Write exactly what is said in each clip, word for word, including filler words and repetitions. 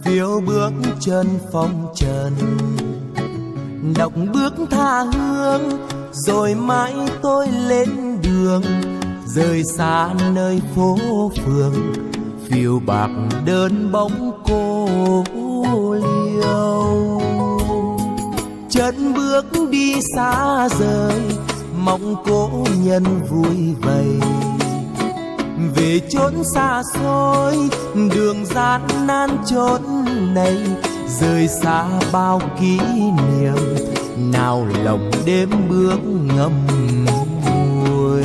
phiêu bước chân phong trần, đọc bước tha hương, rồi mãi tôi lên đường, rời xa nơi phố phường, phiêu bạc đơn bóng cô liêu. Chân bước đi xa rời, mong cố nhân vui vầy, về chốn xa xôi, đường gian nan chốn này, rời xa bao kỷ niệm, nào lòng đêm bước ngầm ngùi.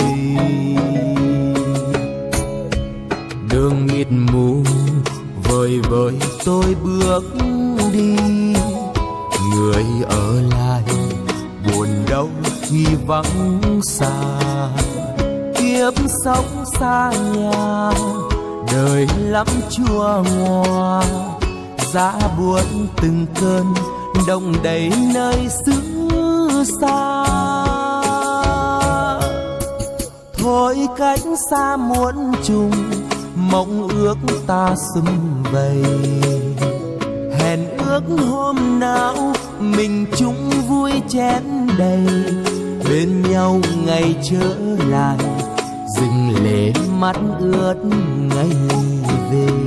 Đường mịt mù vời vợi tôi bước đi, người ở lại buồn đau khi vắng xa. Kiếp sống xa nhà, đời lắm chua ngoa, giá buồn từng cơn đông đầy nơi xứ xa. Thôi cách xa muôn trùng, mong ước ta sum vầy, hẹn ước hôm nào mình chung vui chén đầy, bên nhau ngày trở lại, dừng lệ mắt ướt ngày về.